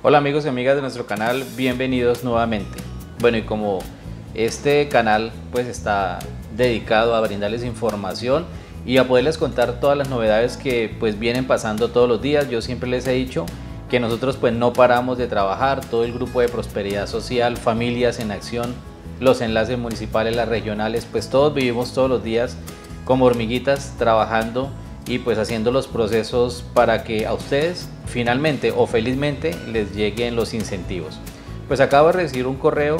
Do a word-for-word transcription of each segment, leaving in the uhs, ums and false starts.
Hola amigos y amigas de nuestro canal, bienvenidos nuevamente. Bueno, y como este canal pues está dedicado a brindarles información y a poderles contar todas las novedades que pues vienen pasando todos los días, yo siempre les he dicho que nosotros pues no paramos de trabajar, todo el grupo de Prosperidad Social, Familias en Acción, los enlaces municipales, las regionales, pues todos vivimos todos los días como hormiguitas trabajando y pues haciendo los procesos para que a ustedes finalmente o felizmente les lleguen los incentivos. Pues acabo de recibir un correo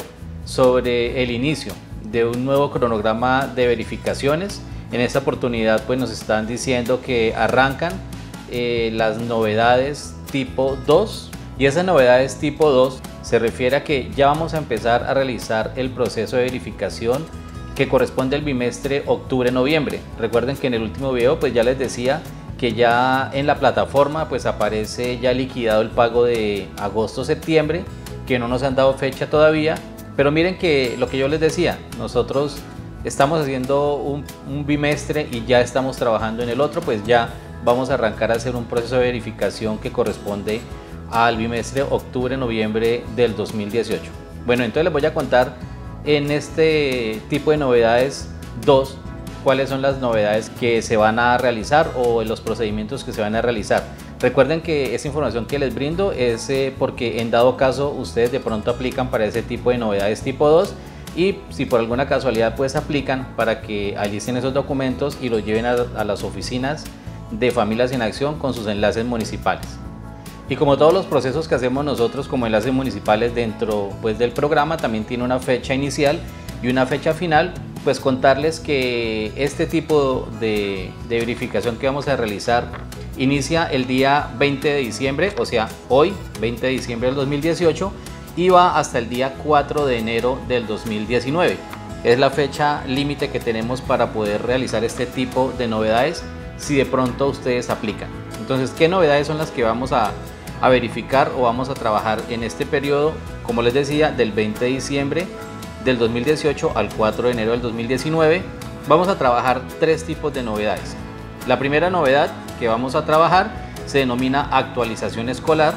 sobre el inicio de un nuevo cronograma de verificaciones. En esta oportunidad pues nos están diciendo que arrancan eh, las novedades tipo dos, y esas novedades tipo dos se refiere a que ya vamos a empezar a realizar el proceso de verificación que corresponde al bimestre octubre-noviembre. Recuerden que en el último video pues ya les decía que ya en la plataforma pues aparece ya liquidado el pago de agosto-septiembre, que no nos han dado fecha todavía, pero miren que lo que yo les decía, nosotros estamos haciendo un, un bimestre y ya estamos trabajando en el otro, pues ya vamos a arrancar a hacer un proceso de verificación que corresponde al bimestre octubre-noviembre del dos mil dieciocho. Bueno, entonces les voy a contar en este tipo de novedades dos, cuáles son las novedades que se van a realizar o los procedimientos que se van a realizar. Recuerden que esa información que les brindo es eh, porque en dado caso ustedes de pronto aplican para ese tipo de novedades tipo dos, y si por alguna casualidad pues aplican para que alisten esos documentos y los lleven a, a las oficinas de Familias en Acción con sus enlaces municipales. Y como todos los procesos que hacemos nosotros como enlaces municipales dentro pues, del programa, también tiene una fecha inicial y una fecha final, pues contarles que este tipo de, de verificación que vamos a realizar inicia el día veinte de diciembre, o sea, hoy, veinte de diciembre del dos mil dieciocho, y va hasta el día cuatro de enero del dos mil diecinueve. Es la fecha límite que tenemos para poder realizar este tipo de novedades si de pronto ustedes aplican. Entonces, ¿qué novedades son las que vamos a a verificar o vamos a trabajar en este periodo? Como les decía, del veinte de diciembre del dos mil dieciocho al cuatro de enero del dos mil diecinueve, vamos a trabajar tres tipos de novedades. La primera novedad que vamos a trabajar se denomina actualización escolar.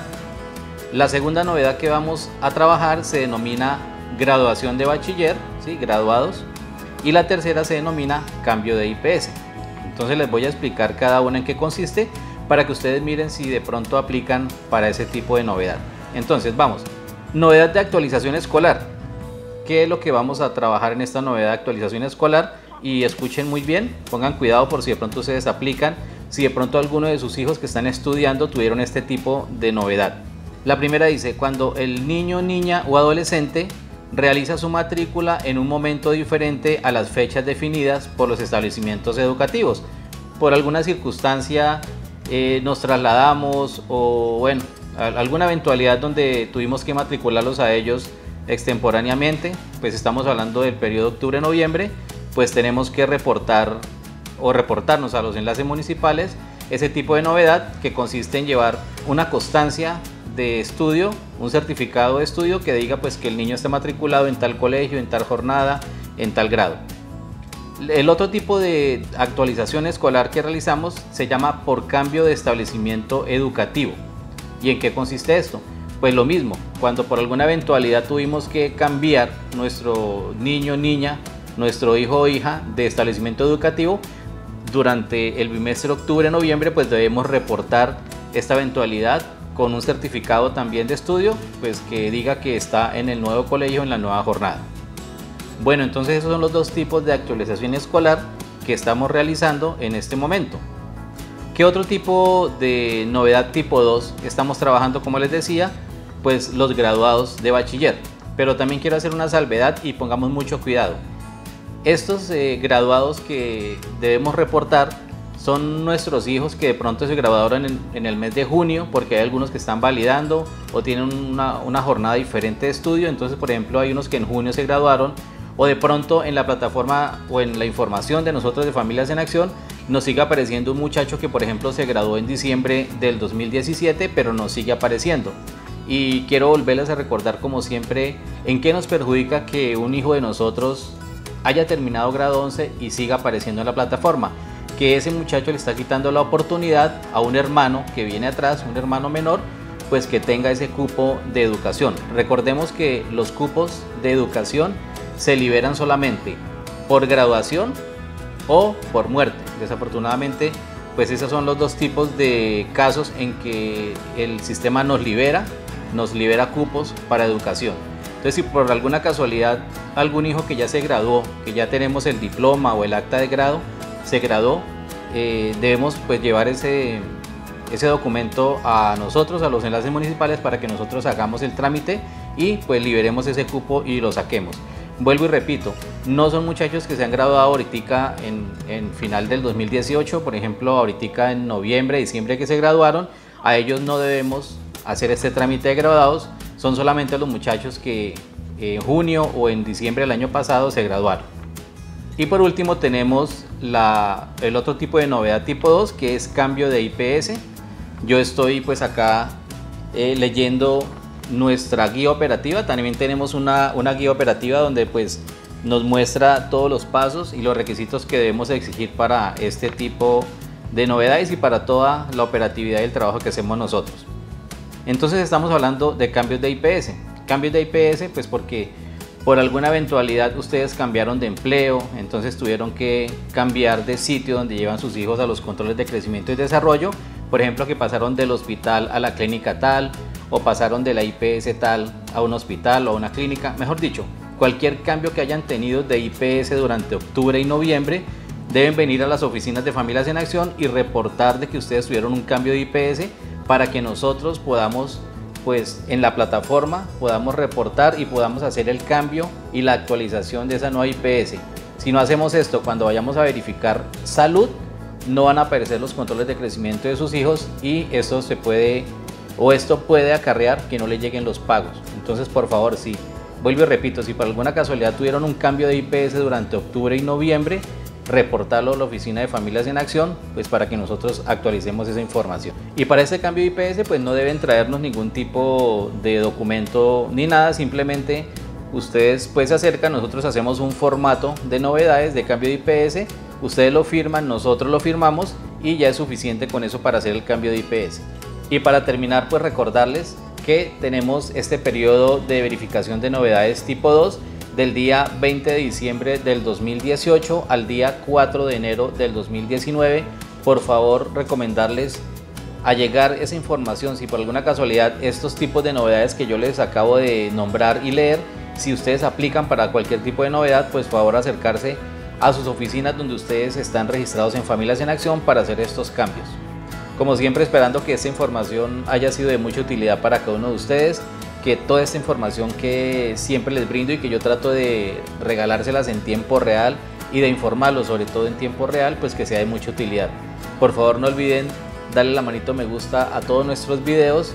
La segunda novedad que vamos a trabajar se denomina graduación de bachiller, ¿sí? Graduados. Y la tercera se denomina cambio de I P S. Entonces les voy a explicar cada una en qué consiste, para que ustedes miren si de pronto aplican para ese tipo de novedad. Entonces vamos, novedad de actualización escolar. ¿Qué es lo que vamos a trabajar en esta novedad de actualización escolar? Y escuchen muy bien, pongan cuidado por si de pronto ustedes aplican, si de pronto alguno de sus hijos que están estudiando tuvieron este tipo de novedad. La primera dice, cuando el niño, niña o adolescente realiza su matrícula en un momento diferente a las fechas definidas por los establecimientos educativos. Por alguna circunstancia Eh, nos trasladamos o bueno, alguna eventualidad donde tuvimos que matricularlos a ellos extemporáneamente, pues estamos hablando del periodo octubre-noviembre, pues tenemos que reportar o reportarnos a los enlaces municipales ese tipo de novedad, que consiste en llevar una constancia de estudio, un certificado de estudio que diga pues que el niño está matriculado en tal colegio, en tal jornada, en tal grado. El otro tipo de actualización escolar que realizamos se llama por cambio de establecimiento educativo. ¿Y en qué consiste esto? Pues lo mismo, cuando por alguna eventualidad tuvimos que cambiar nuestro niño, niña, nuestro hijo o hija de establecimiento educativo durante el bimestre octubre-noviembre, pues debemos reportar esta eventualidad con un certificado también de estudio, pues que diga que está en el nuevo colegio, en la nueva jornada. Bueno, entonces esos son los dos tipos de actualización escolar que estamos realizando en este momento. ¿Qué otro tipo de novedad tipo dos estamos trabajando? Como les decía, pues los graduados de bachiller. Pero también quiero hacer una salvedad y pongamos mucho cuidado. Estos eh, graduados que debemos reportar son nuestros hijos que de pronto se graduaron en, en el mes de junio, porque hay algunos que están validando o tienen una, una jornada diferente de estudio. Entonces, por ejemplo, hay unos que en junio se graduaron, o de pronto en la plataforma o en la información de nosotros de Familias en Acción nos sigue apareciendo un muchacho que por ejemplo se graduó en diciembre del dos mil diecisiete, pero nos sigue apareciendo. Y quiero volverles a recordar como siempre en qué nos perjudica que un hijo de nosotros haya terminado grado once y siga apareciendo en la plataforma. Que ese muchacho le está quitando la oportunidad a un hermano que viene atrás, un hermano menor, pues que tenga ese cupo de educación. Recordemos que los cupos de educación se liberan solamente por graduación o por muerte. Desafortunadamente, pues esos son los dos tipos de casos en que el sistema nos libera, nos libera cupos para educación. Entonces, si por alguna casualidad algún hijo que ya se graduó, que ya tenemos el diploma o el acta de grado, se graduó, eh, debemos pues llevar ese, ese documento a nosotros, a los enlaces municipales, para que nosotros hagamos el trámite y pues liberemos ese cupo y lo saquemos. Vuelvo y repito, no son muchachos que se han graduado ahorita en, en final del dos mil dieciocho, por ejemplo, ahorita en noviembre, diciembre que se graduaron, a ellos no debemos hacer este trámite de graduados, son solamente los muchachos que en junio o en diciembre del año pasado se graduaron. Y por último tenemos la, el otro tipo de novedad tipo dos, que es cambio de I P S. Yo estoy pues acá eh, leyendo nuestra guía operativa. También tenemos una, una guía operativa donde pues nos muestra todos los pasos y los requisitos que debemos exigir para este tipo de novedades y para toda la operatividad del trabajo que hacemos nosotros. Entonces estamos hablando de cambios de I P S. Cambios de I P S pues porque por alguna eventualidad ustedes cambiaron de empleo, entonces tuvieron que cambiar de sitio donde llevan sus hijos a los controles de crecimiento y desarrollo. Por ejemplo, que pasaron del hospital a la clínica tal, o pasaron de la I P S tal a un hospital o a una clínica. Mejor dicho, cualquier cambio que hayan tenido de I P S durante octubre y noviembre, deben venir a las oficinas de Familias en Acción y reportar de que ustedes tuvieron un cambio de I P S, para que nosotros podamos, pues en la plataforma, podamos reportar y podamos hacer el cambio y la actualización de esa nueva I P S. Si no hacemos esto, cuando vayamos a verificar salud, no van a aparecer los controles de crecimiento de sus hijos y esto se puede, o esto puede acarrear que no le lleguen los pagos. Entonces, por favor, si, vuelvo y repito, si por alguna casualidad tuvieron un cambio de I P S durante octubre y noviembre, reportarlo a la oficina de Familias en Acción, pues para que nosotros actualicemos esa información. Y para este cambio de I P S pues no deben traernos ningún tipo de documento ni nada, simplemente ustedes pues se acercan, nosotros hacemos un formato de novedades de cambio de I P S, ustedes lo firman, nosotros lo firmamos y ya es suficiente con eso para hacer el cambio de I P S. Y para terminar, pues recordarles que tenemos este periodo de verificación de novedades tipo dos del día veinte de diciembre del dos mil dieciocho al día cuatro de enero del dos mil diecinueve. Por favor, recomendarles allegar esa información. Si por alguna casualidad estos tipos de novedades que yo les acabo de nombrar y leer, si ustedes aplican para cualquier tipo de novedad, pues por favor acercarse a sus oficinas donde ustedes están registrados en Familias en Acción para hacer estos cambios. Como siempre, esperando que esta información haya sido de mucha utilidad para cada uno de ustedes, que toda esta información que siempre les brindo y que yo trato de regalárselas en tiempo real y de informarlos sobre todo en tiempo real, pues que sea de mucha utilidad. Por favor, no olviden darle la manito me gusta a todos nuestros videos,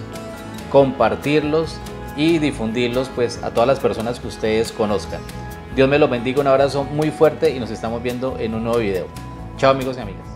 compartirlos y difundirlos pues a todas las personas que ustedes conozcan. Dios me los bendiga, un abrazo muy fuerte y nos estamos viendo en un nuevo video. Chao amigos y amigas.